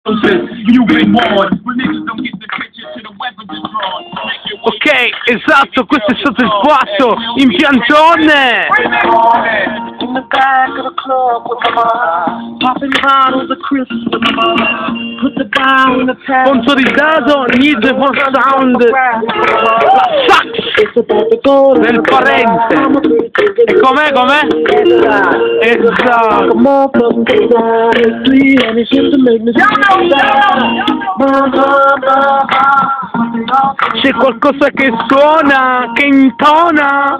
Ok, esatto, questo è stato il quarto impiantone. Sponsorizzato Need for Sound, la sax del parente. E com'è? Esatto. C'è qualcosa che suona, che intona.